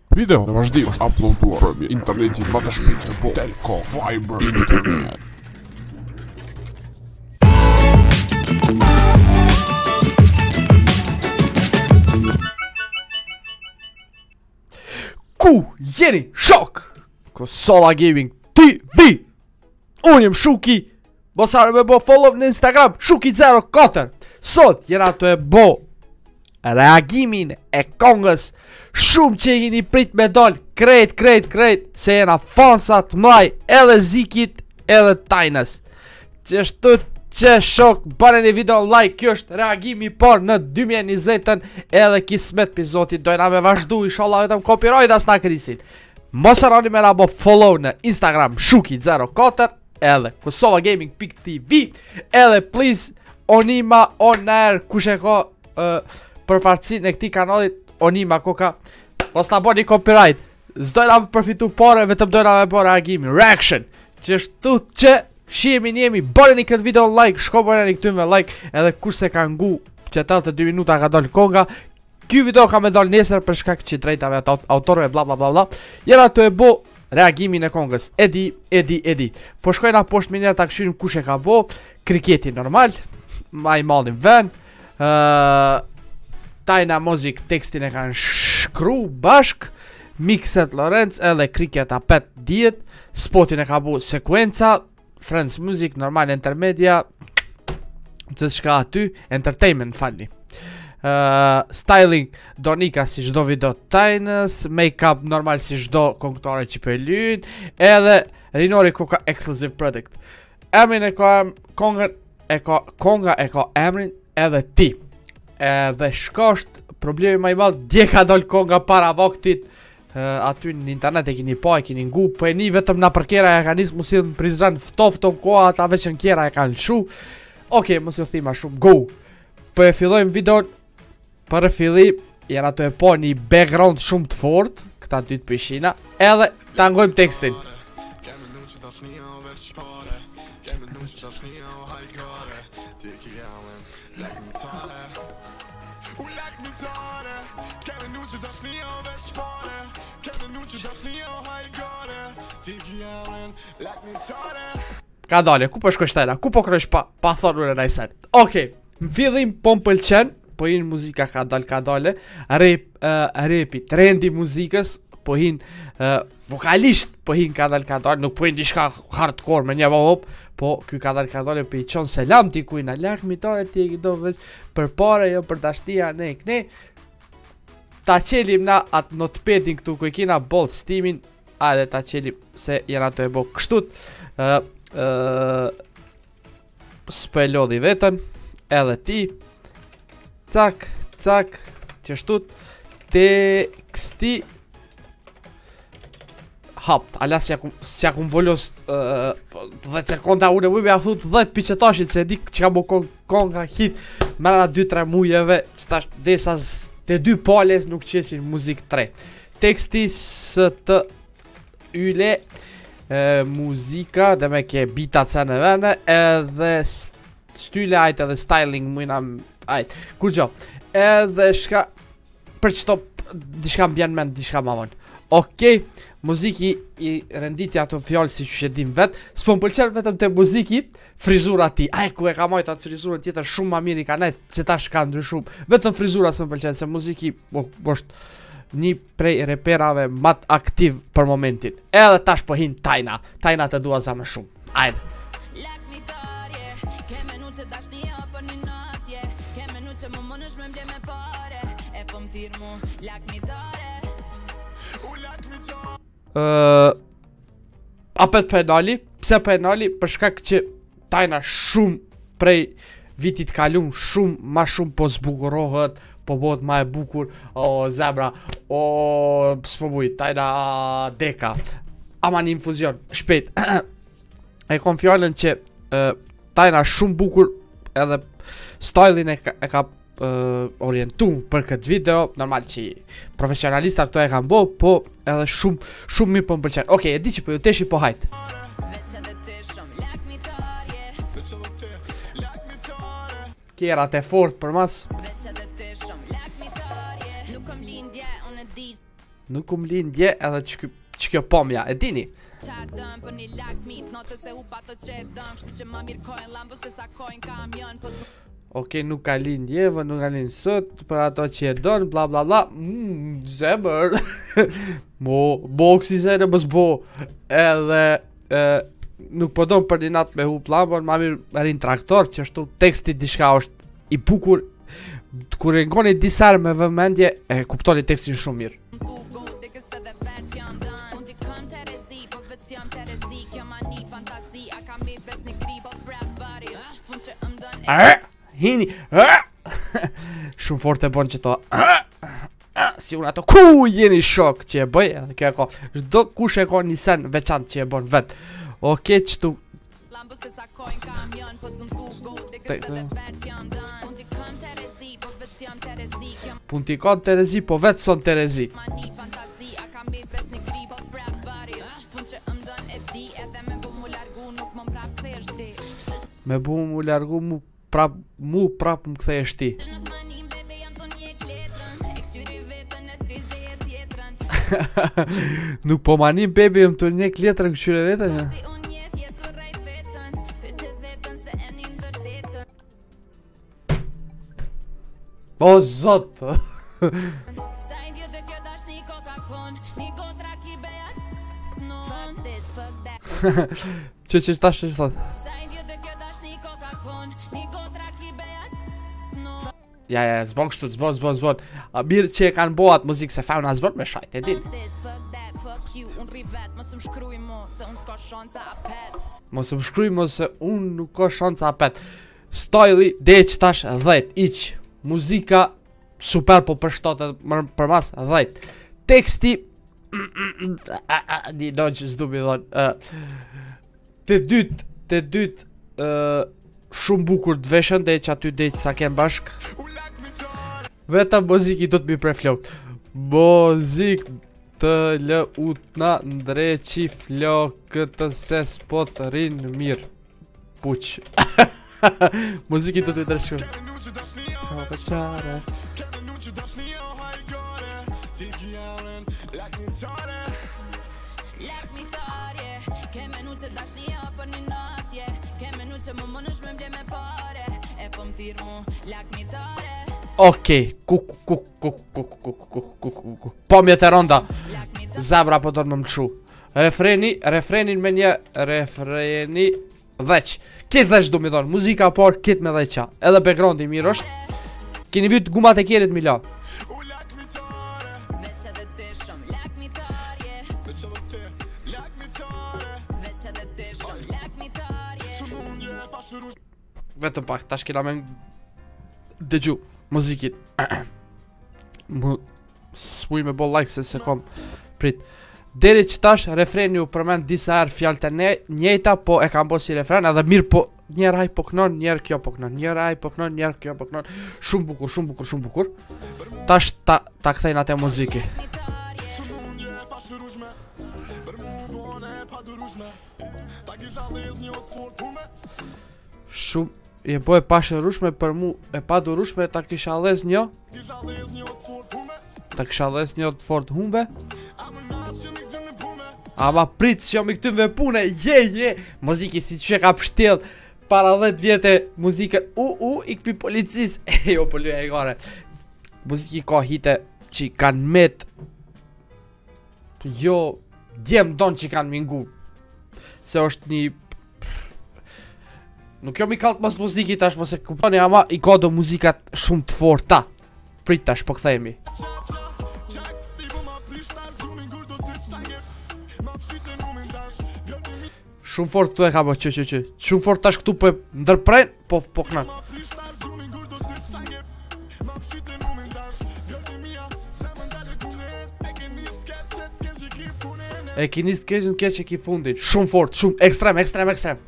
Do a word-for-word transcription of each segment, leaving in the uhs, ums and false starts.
Video në vazhdim është uploaduar për internetin më të shpejt të botë, Telkom Fiber Internet. Ku jeni shok? Kosova Gaming T V. Unë jem Shuki. Mosare me bo follow në Instagram Shuki zero katër. Sot jena të e bo reagimin e kongës shumë që i një prit me doll krejt, krejt, krejt se jena fansat maj edhe Zikit edhe Tajnës. Që është që shok, bane një video like, kjo është reagimi por në dy mijë e njëzet edhe kismet për zotit dojna me vazhdu, inshallah vetëm copyright as na krisin. Mos harroni me na bo follow në Instagram Shuki zero katër edhe Kosova Gaming T V edhe please onima on air kush e ka uh, përfaqësinë e këtij kanalit onima koka mos ta bëni copyright. S'dojna me përfitu pare, vetëm dojna me bërë reagimin, reaction. Që është tu që shihemi njemi, bëreni këtë video like, shko bëreni këty me like, edhe kush se ka ngu që tëllë dy minuta ka dollë konga. Ky video ka me dollë nesër për shkak që drejtave të autorëve bla bla bla bla. Jena të e bo reagimin e kongës, edi, edi, edi. Po shkojna poshtë minjerë ta këshyrim kush e ka bo, kriketi normal, ma i malin ven, uh, Tajna Mozik tekstin e kanë shkru bashk, Mixet Lorenz edhe Kriket Apet djet, spotin e ka bu sekuenca, Friends Music, normal intermedia, të shka aty, entertainment falni. Uh, styling Donika si çdo video Tajnës, make-up normal si çdo kongtore që për lyn, edhe Rinori Koka exclusive product. Emrin e ka konga e ka konga e ka emrin edhe ti. Edhe shka është problemi ma i madh, dje ka doll konga para vaktit, uh, aty në internet e kini pa, e kini ngu, po e një vetëm na për kjera e ka njës musil në prizren ftofton koha, ata veç në kjera e ka në shu. Oke, mos jo thima shumë, go! Po e fillojmë videon. Për e fillim, jena të e po një background shumë të fort, këta dy të pishina, edhe të angojmë tekstin. Ka dalje, ku po shkoj shtena, ku po krejsh pa, pa thonur e najsen. Okej, më fillim po më pëlqen, po hin muzika ka dal ka dale, rap, uh, rapi, trendi muzikës, po hin uh, vokalisht, po hin ka dal ka dale, nuk po hin dishka hardcore me një hop, po ky ka dal ka dale për i qonë selam t'i kujna, lak mi ta e t'i e do veç për pare, jo për dashtia, ne, këne, ta qelim na atë notepedin këtu, ku e kina bolt stimin, ale ta qelim se jena të e bo kështut, uh, uh, s'pe lodhi vetën, edhe ti, cak, cak, që shtut, teksti, hapt, ala si akum volos dhjetë sekonda, unë e mujme a thut dhjetë piqetashit, se di që ka bo konga hit, mërana dy tre mujeve, që tash desas të dy pales nuk qesin muzik tre. Teksti së të yle, e, muzika, dhe me ke bitat se në vene, edhe style ajt edhe styling mujna ajt, kur gjo, edhe shka, për qëto, dishka më bjen men, dishka ma vonë. Okej, muziki i renditi ato fjallë si që shedim vetë, s'po më pëlqen vetëm të muziki, frizura ti, aj ku e ka majt atë frizurën tjetër shumë ma mirë i ka nejt, që ta shka ndry shumë, vetëm frizura s'po më pëlqen, se muziki, bo, është një prej reperave mat aktiv për momentin. Edhe tash po hin Tajna, Tajna të dua za më shumë, ajde. Uh, apet penali, pse penali, për shkak që Tajna shumë prej vitit kalum, shumë, ma shumë po zbukurohet, po bot ma e bukur, o zebra, o s'po buj, Tajna deka, ama një infuzion, shpejt, e kom fjallën që uh, Tajna shumë bukur, edhe stylin e ka, e ka Uh, orientum për këtë video, normal që profesionalista këto e kam bo, po edhe shumë, shumë mirë po më pëlqen. Okej, e di që po ju teshi po hajt. Kjerat e fort për mas. Nuk um lindje edhe që ky- që kjo pomja, e dini? Okej, nuk ka lindje, vë nuk ka lindje sot, për ato që e don, bla bla bla. Mmm, zemër. Mo, boksi se në mos bo. Edhe, e, nuk po don për një natë me hu plambon, ma mirë rin traktor, që ashtu teksti diçka është i bukur. Kur e ngoni disar me vëmendje, e kuptoni tekstin shumë mirë. A, hini, a, shumë fort e bon që to, a, a, si unë ato, ku jeni shok që e bëj, edhe kjo e ko, çdo kush e ko një sen veçant që e bon vet. Oke, qëtu Pun t'i ka Terezi, po vetë son Terezi. Me bu mu largu mu prap, mu prap më kthehesh ti. Nuk po manim bebi më të njek letrën këshyre vetën, ja? O zot! Që që tash që thot? Ja, ja, zbon kështu, zbon, zbon, zbon. A mirë që e kanë bo atë muzikë se fauna zbon me shajt, e din. Mos më shkruj mo se unë nuk ka shanca apet. Stojli, deq tash dhejt, iq. Muzika, super po për shtotet, për mas dhejt. Teksti, di do që zdu mi dhon. Të dyt, të dyt, shumë bukur të veshën, deq aty deq sa kem bashk. Veta muziki do të mi pre flok. Muzik të lë utna ndreqi flokët se s'po të rinë mirë. Puq. Muziki do të mi dreqë. Ka për qare. Okej, kuk, kuk, kuk, kuk, kuk, kuk, kuk, kuk. Pomjet e ronda. Zabra po do të më më qu. Refreni, refrenin me një refreni dheq. Kit dheq du mi thonë, muzika por kit me dheqa. Edhe backgroundi mirë është. Kini vyt gumat e kjerit mi la. Vetëm pak, tash kena me dëgju muzikit. Mu s'muj me bo like se se kom prit. Deri që tash refreni u përmend disa herë fjalët e njëjta, po e kam bo si refren edhe mirë, po njerë aj po kënon, njerë kjo po kënon, njerë aj po kënon, njerë kjo po kënon. Shumë bukur, shumë bukur, shumë bukur. Tash ta, ta kthejnë atë muziki. Shumë je bo e pashërushme për mu e padurushme, ta kisha les një Ta kisha les një të fort humbe. Ama prit që jam i këtym ve pune, je, je. Muziki si që ka pështel para dhjetë vjetë muzikën. U, u, i këpi policis. E jo, për luja e gare. Muziki ka hite që kanë met. Jo, djem don që kanë mingu. Se është një... Nuk jam i kallt mas muziki tash, mos e kuptoni, ama i ka do muzikat shumë të forta. Prit tash, po kthehemi. Shumë fort këtu e ka bo, që që që. Shumë fort tash këtu po ndërprejn, po po kënan. E kini s'keqën keq e ki fundin. Shumë fort, shumë, ekstrem, ekstrem, ekstrem.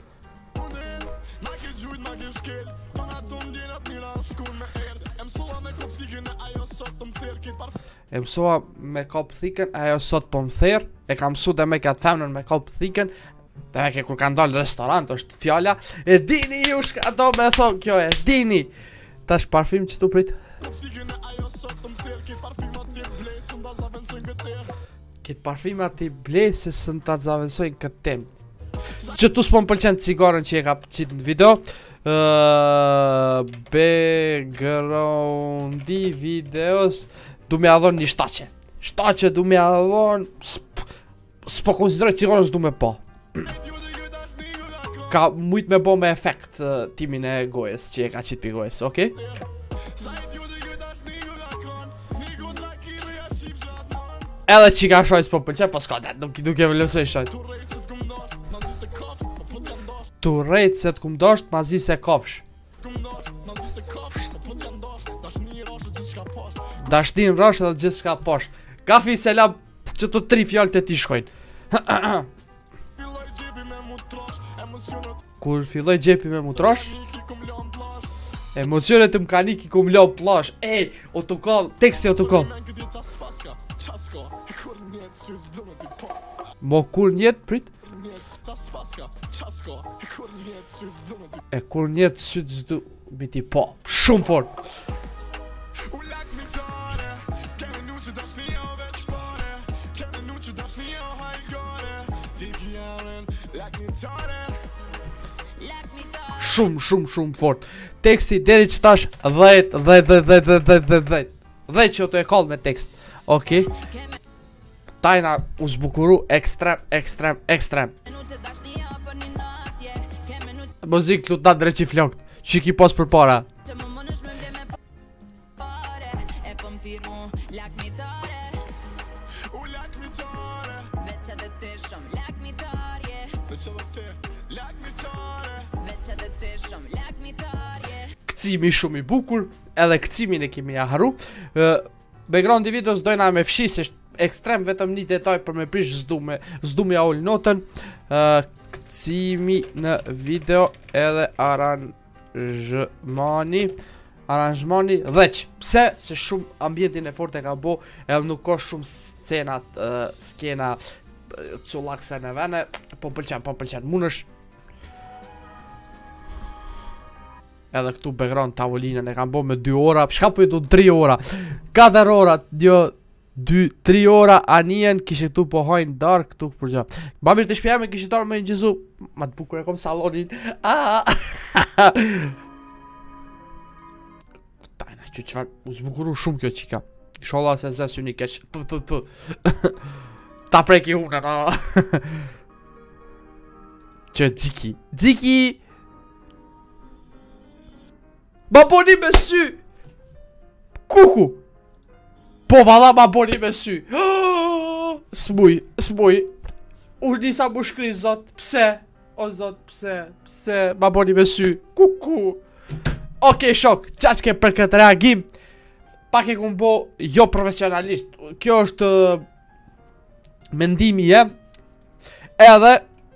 E mësoa me kap thikën, ajo sot po më therë. E ka mësu dhe me këtë femnën me kap thikën. Dhe me ke kur ka ndalë restorant, është fjalla. E dini ju shka do me thonë kjo, e dini. Tash parfim që tu prit. Këtë parfima ti blej se së në ta zavensojnë këtë tem. Që tu s'po më pëlqen cigarën që e ka qitë në video. uh, Backgroundi videos du me adhon një shtaqe. Shtaqe du me adhon. S'po konsideroj cigarën s'du me po. Ka mujt me bo me efekt uh, timin e gojës që e ka qitë për gojës, okej? Edhe që ka shojt s'po pëlqen, po s'ka det, nuk, nuk e me lësoj shojt. Tu rejt se t'kum dosht, ma zi se kofsh. Dashnin rrosh edhe gjithë shka posh. Kafi se la që të tri fjallë të ti shkojnë. Kur filloj gjepi me mutrosh, emocionet të mkanik i kum lo plash. Ej, autokall, teksti autokall. Mo kur njet, prit? E kur njet syt zdu biti po. Shumë fort. Shumë, shumë, shumë fort. Teksti deri që tash dhejt, dhejt, dhejt, dhejt, dhejt, dhejt, dhejt, dhejt. Dhejt që o të e kall me tekst. Okej. Tajna u zbukuru ekstrem, ekstrem, ekstrem. Muzik lut na dreqi flokt. Që ki pos për para. Këcimi shumë i bukur. Edhe këcimin e kemi aharu. Backgroundi videos dojna me fshi se ekstrem vetëm një detaj për me prish zdu me zdu me aull notën. Këcimi në video edhe aranjmani aranjmani dheq. Pse? Se shumë ambientin e fort e ka bo. Edhe nuk ka shumë scenat uh, skena cullakse në vene. Po pëlqen, po pëlqen. Mun është edhe këtu background tavolinën e kam bo me dy ora. Shka po jetu tri ora, katër ora, jo dy, tri ora anijen kishe këtu po hajnë dark këtu për gja. Ba mirë të shpja me kishe tarë me një gjizu. Ma të bukur e kom salonin. Tajna që qëfar u zbukuru shumë kjo qika. Shola se zes unik e që p p p. Ta preki unën. Që dziki. Dziki. Ma boni me sy. Kuku. Po valla ma boni me sy. Smuj, smuj. U nisa mu shkri zot. Pse? O zot, pse? Pse? Ma boni me sy. Kuku. Okej shok, qa që ke për këtë reagim. Pak e kum bo jo profesionalisht. Kjo është mendimi jem. Edhe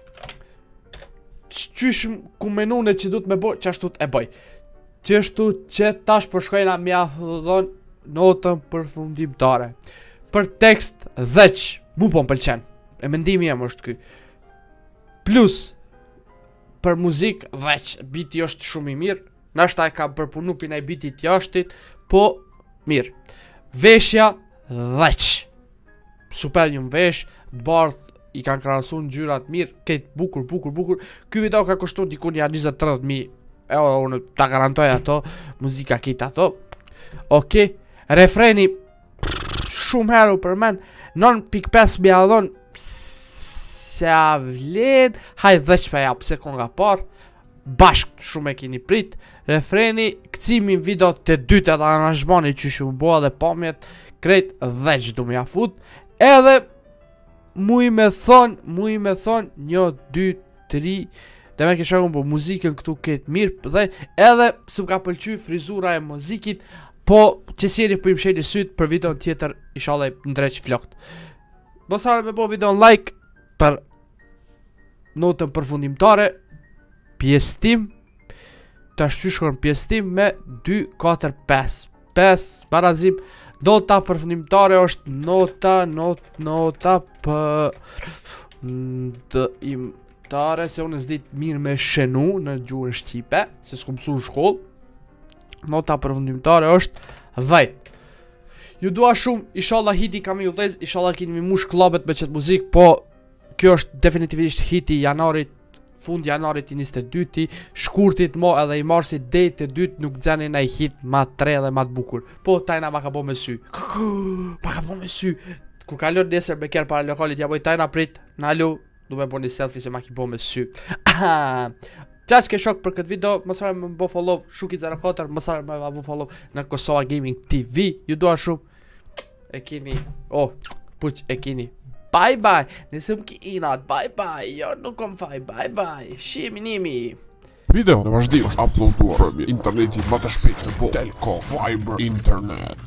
qysh ku menune që du të me bo, qashtu të e boj. Qështu që tash përshkojna mja dhon notën përfundimtare. Për tekst dheq, mu po më pëlqen. E mendimi jem është ky. Plus, për muzik dheq, biti është shumë i mirë. Nashta e ka përpunu pinaj bitit jashtit, po mirë. Veshja dheq. Super një më vesh, bardh i kanë krahasu në gjyrat mirë, këtë bukur, bukur, bukur. Ky video ka kushtu dikun ja njëzet e tridhjetë mijë. E o, unë ta garantoj ato. Muzika kitë ato. Oke. Refreni shumë heru për men. nën pikë pesë mi adhon. Se a vlen. Haj dheq për ja pëse kon nga par. Bashk shumë e kini prit. Refreni. Këcimi video të dytë edhe aranjmani që shumë boa dhe pamjet. Krejt dheq du me ja fut. Edhe muj me thon. Muj me thon. Një, dy, tri. Dhe me ke shakun po muzikën këtu këtë mirë. Dhe edhe së më ka pëlqy frizura e muzikit. Po që sjeri po i msheli syt për video tjetër. Inshallah në dreq flokt. Mos harroni me bo video në like. Për notën përfundimtare. Pjestim. Ta shtyshkon pjestim me dy, katër, pesë. pesë barazim. Nota përfundimtare është nota. Not, nota për im tare, se unë s'dit mirë me shenu në gjuhën shqipe, se s'ku mësu në shkollë. Nota përfundimtare është dhjetë. Ju dua shumë, inshallah hiti kam ju vëllez, inshallah keni mi mush klubet me qëtë muzik, po kjo është definitivisht hiti i janarit, fund janarit i njëzet e dyti, shkurtit mo edhe i marsit date të dytë nuk gjeni na i hit ma tre dhe ma të bukur. Po tajna ma ka bo me sy. Ma ka bo me sy. Ku kalon nesër me kjerë para lokalit, ja boj tajna prit, nalu, du me bo një selfie se ma ki bo me sy. Qa që ke shok për këtë video, mësare me bo follow Shuki zero katër, mësare me bo follow në Kosova Gaming T V, ju dua shumë. E kini, oh, puq e kini. Bye bye, nëse më ki inat, bye bye, jo nuk kom faj, bye bye, shimi nimi. Video në vazhdim është uploaduar për internetin më të shpejt në botë, Telkom Fiber Internet.